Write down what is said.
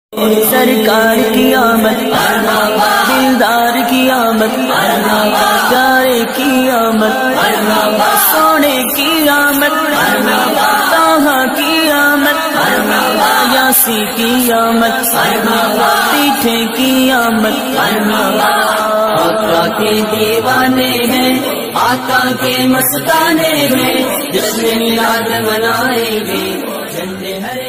सरकार की आमद, दिलदार की आमद, प्यारे की आमद, सोने की आमद, ताहा की आमद, यासी की आमद, पीठे की आमद। आका के दीवाने हैं, आका के मस्ताने हैं, जश्न मिलाद मनाएंगे, झंडे हरे